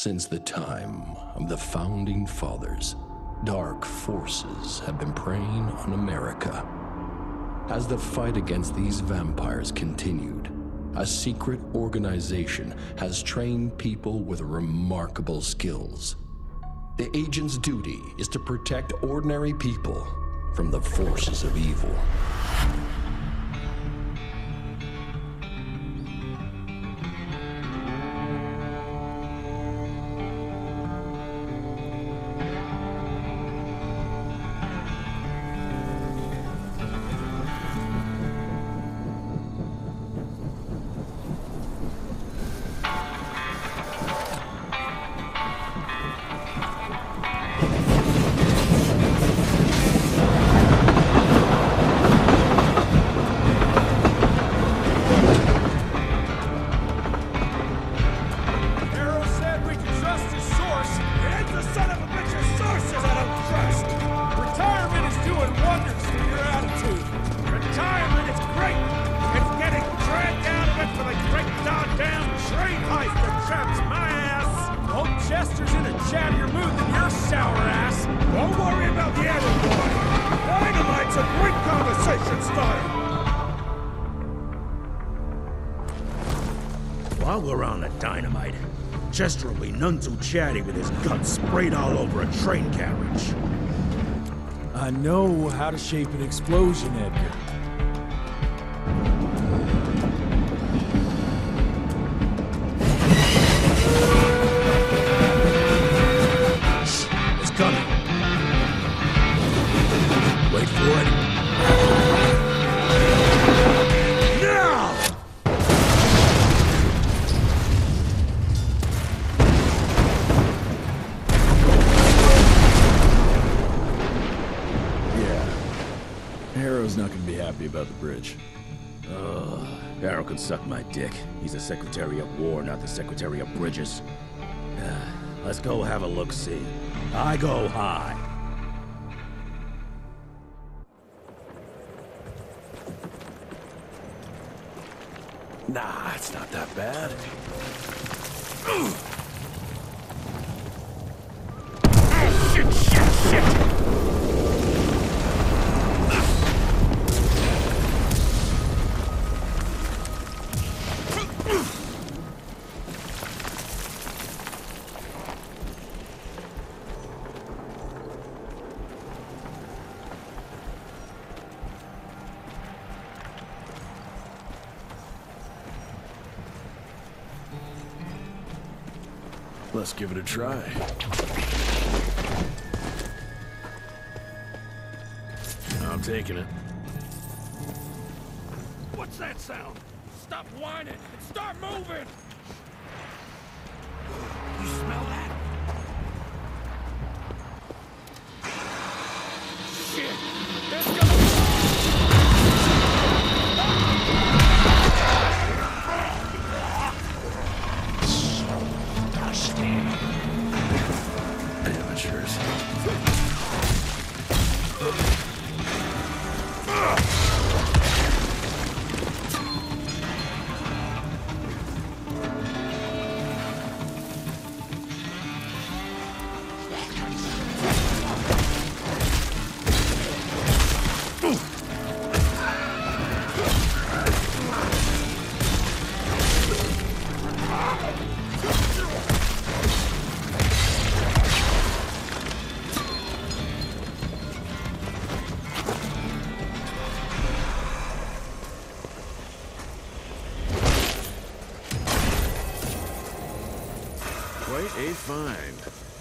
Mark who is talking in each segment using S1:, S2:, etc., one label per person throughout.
S1: Since the time of the Founding Fathers, dark forces have been preying on America. As the fight against these vampires continued, a secret organization has trained people with remarkable skills. The agent's duty is to protect ordinary people from the forces of evil.
S2: While we're on the dynamite, Chester will be none too chatty with his guts sprayed all over a train carriage.
S3: I know how to shape an explosion, Edgar.
S2: It's coming. Wait for it.
S3: Harrow's not gonna be happy about the bridge.
S2: Harrow can suck my dick. He's the Secretary of War, not the Secretary of Bridges. Let's go have a look-see. I go high.
S1: Nah, it's not that bad.
S2: Shit!
S1: Let's give it a try. I'm taking it.
S2: What's that sound? Stop whining and start moving! You smell that? Shit! There's gonna be...
S1: Amateurs.
S4: Quite a find.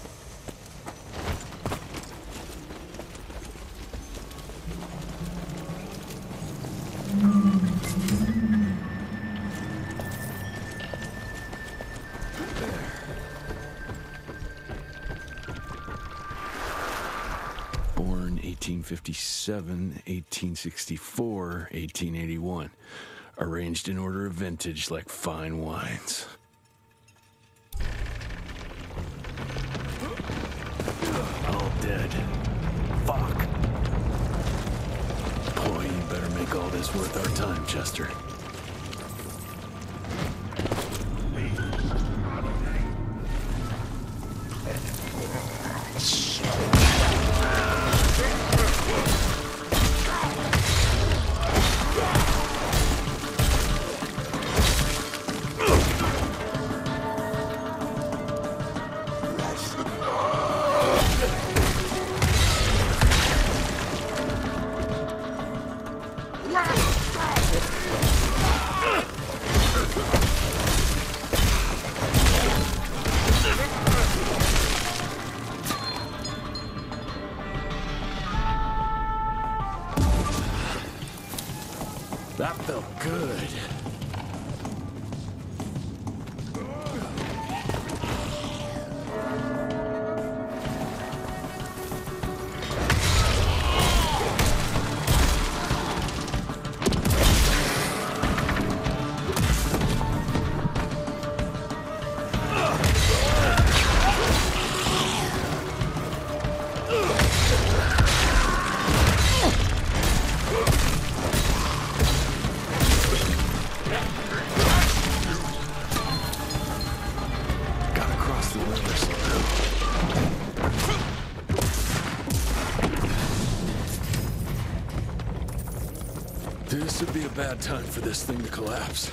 S1: Born 1857, 1864, 1881. Arranged in order of vintage like fine wines. All dead. Fuck. Boy, you better make all this worth our time, Chester.
S3: That felt good. This would be a bad time for this thing to collapse.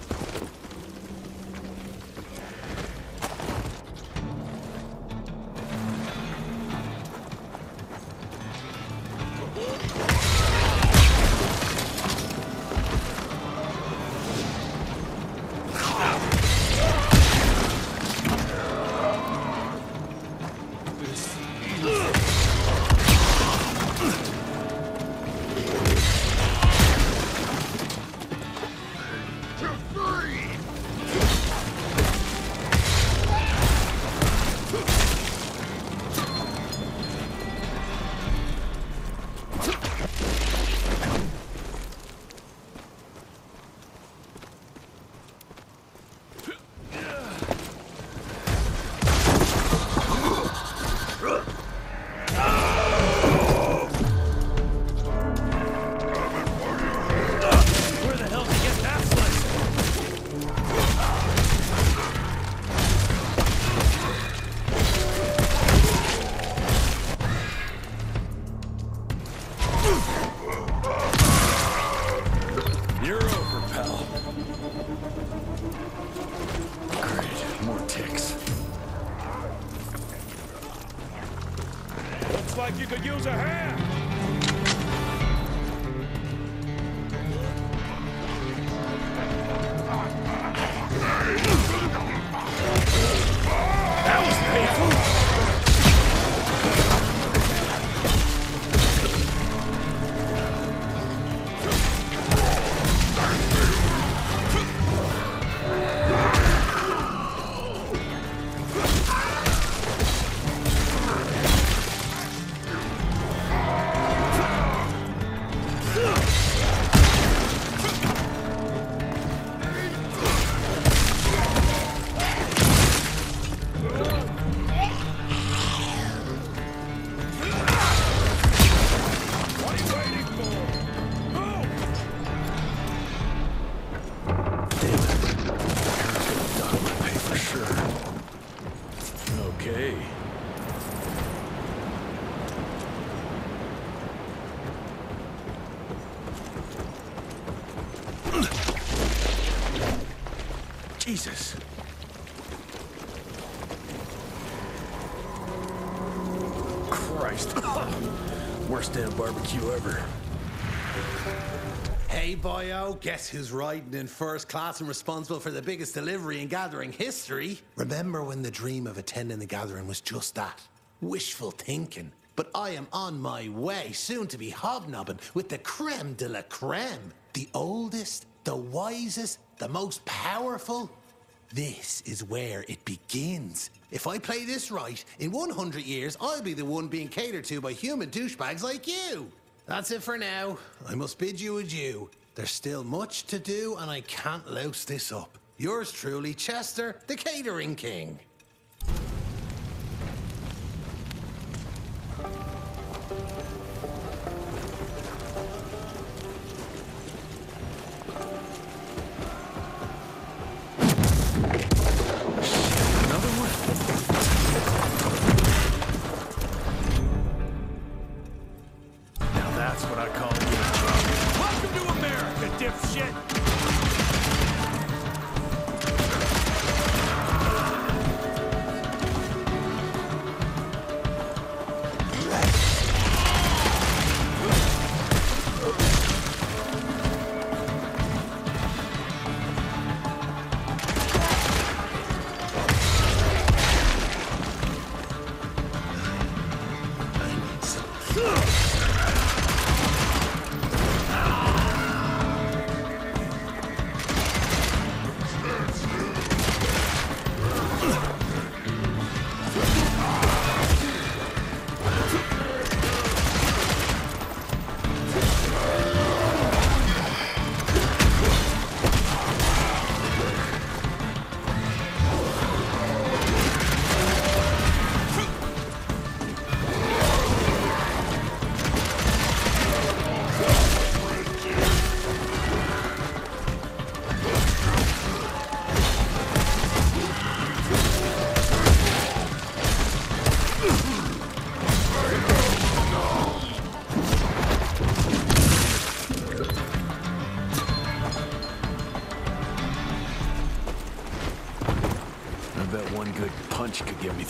S3: You're over, pal. Great, more ticks.
S4: Looks like you could use a hand.
S3: That was painful. Okay. Jesus. Christ. Worst damn barbecue ever.
S5: Hey, boyo, guess who's riding in first class and responsible for the biggest delivery in gathering history? Remember when the dream of attending the gathering was just that? Wishful thinking. But I am on my way, soon to be hobnobbing with the creme de la creme. The oldest, the wisest, the most powerful. This is where it begins. If I play this right, in 100 years, I'll be the one being catered to by human douchebags like you. That's it for now. I must bid you adieu. There's still much to do, and I can't louse this up. Yours truly, Chester, the Catering King.
S3: That's what I call it.
S4: Welcome to America, dipshit!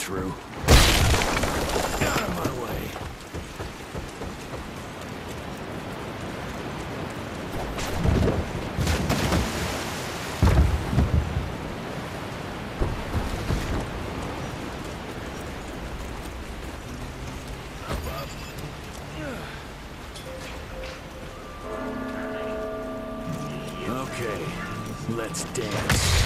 S3: through.
S4: Out of my way.
S3: Okay, let's dance.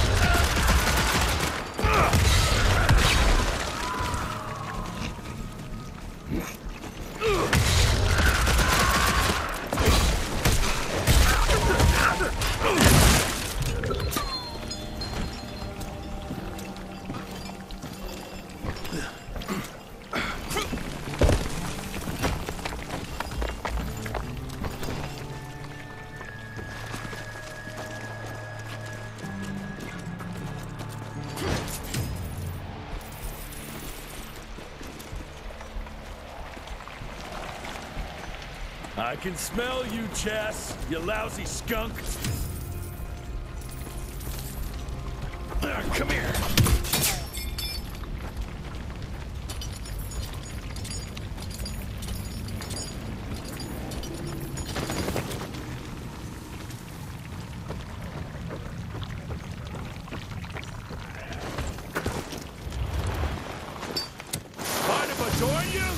S4: I can smell you, Chess, you lousy skunk. Come here. Mind if I join you?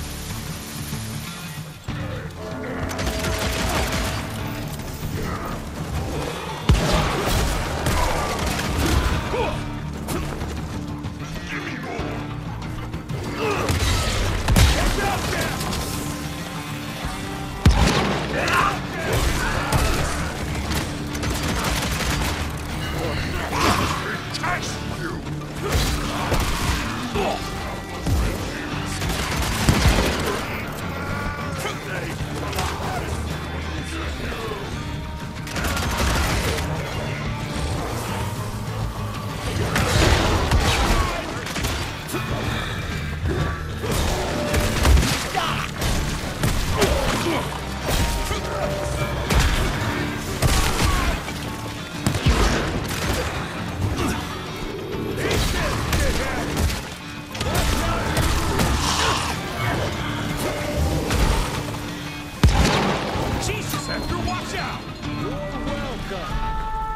S4: Jesus, Hector, watch out! You're welcome.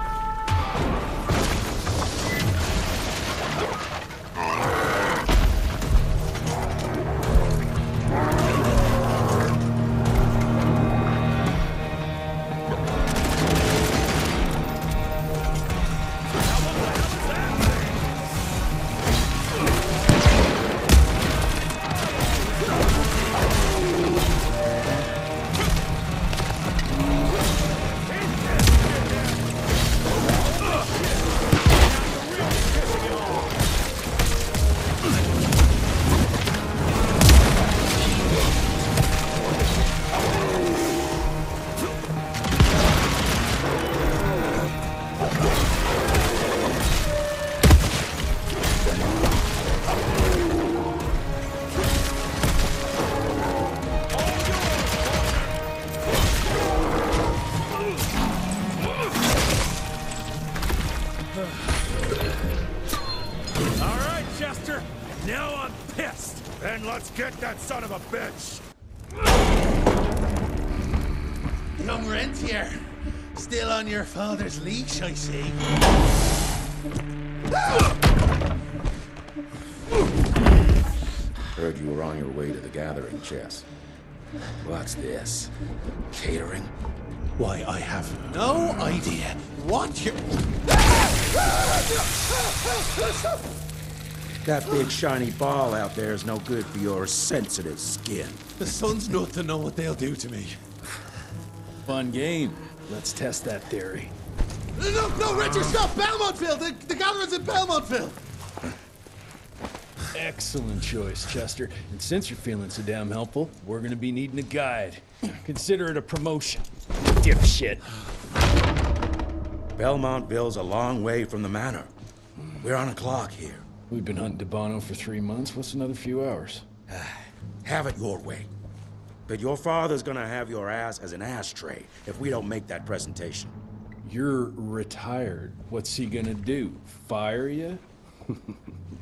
S4: All right, Chester. Now I'm pissed. Then let's get that son of a bitch.
S5: Young rentier, still on your father's leash, I see.
S2: Heard you were on your way to the gathering, Chess. What's this? Catering?
S5: Why, I have no idea what you...
S2: That big shiny ball out there is no good for your sensitive skin.
S5: The sun's not to know what they'll do to me.
S3: Fun game. Let's test that theory.
S5: No, Richard, stop! Belmontville! The gathering's in Belmontville!
S3: Excellent choice, Chester. And since you're feeling so damn helpful, we're gonna be needing a guide. Consider it a promotion. Dipshit.
S2: Belmontville's a long way from the manor. We're on a clock here.
S3: We've been hunting Debano for 3 months. What's another few hours?
S2: Have it your way. But your father's gonna have your ass as an ashtray if we don't make that presentation.
S3: You're retired. What's he gonna do? Fire you?